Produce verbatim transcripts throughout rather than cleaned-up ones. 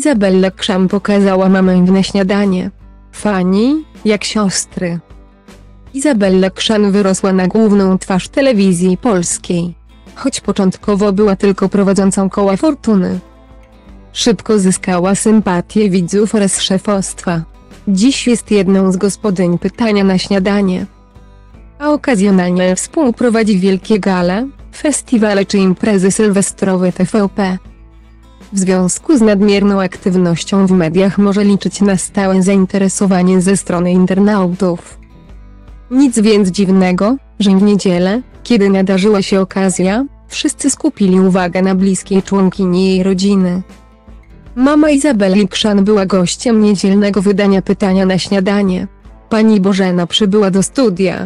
Izabella Krzan pokazała mamę w Na śniadanie. Fani, jak siostry. Izabella Krzan wyrosła na główną twarz telewizji polskiej. Choć początkowo była tylko prowadzącą Koła Fortuny, szybko zyskała sympatię widzów oraz szefostwa. Dziś jest jedną z gospodyń Pytania na śniadanie, a okazjonalnie współprowadzi wielkie gale, festiwale czy imprezy sylwestrowe T V P. W związku z nadmierną aktywnością w mediach może liczyć na stałe zainteresowanie ze strony internautów. Nic więc dziwnego, że w niedzielę, kiedy nadarzyła się okazja, wszyscy skupili uwagę na bliskiej członkini jej rodziny. Mama Izabeli Krzan była gościem niedzielnego wydania Pytania na śniadanie. Pani Bożena przybyła do studia,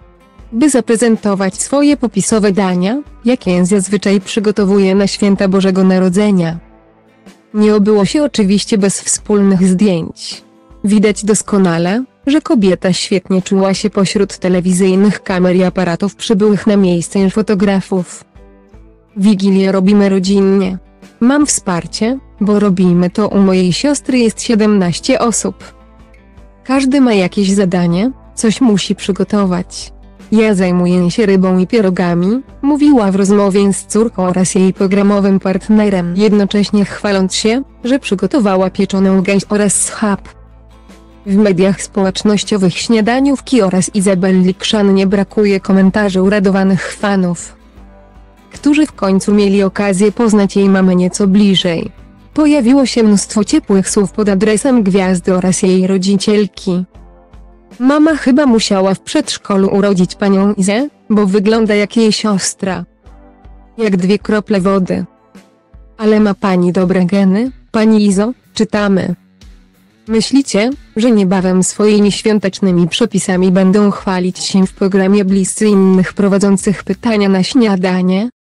by zaprezentować swoje popisowe dania, jakie zazwyczaj przygotowuje na święta Bożego Narodzenia. Nie obyło się oczywiście bez wspólnych zdjęć. Widać doskonale, że kobieta świetnie czuła się pośród telewizyjnych kamer i aparatów przybyłych na miejsce i fotografów. Wigilię robimy rodzinnie. Mam wsparcie, bo robimy to u mojej siostry jest siedemnaście osób. Każdy ma jakieś zadanie, coś musi przygotować. Ja zajmuję się rybą i pierogami, mówiła w rozmowie z córką oraz jej programowym partnerem, jednocześnie chwaląc się, że przygotowała pieczoną gęś oraz schab. W mediach społecznościowych śniadaniówki oraz Izabelli Krzan nie brakuje komentarzy uradowanych fanów, którzy w końcu mieli okazję poznać jej mamę nieco bliżej. Pojawiło się mnóstwo ciepłych słów pod adresem gwiazdy oraz jej rodzicielki. Mama chyba musiała w przedszkolu urodzić panią Izę, bo wygląda jak jej siostra. Jak dwie krople wody. Ale ma pani dobre geny, pani Izo, czytamy. Myślicie, że niebawem swoimi świątecznymi przepisami będą chwalić się w programie bliscy innych prowadzących Pytania na śniadanie?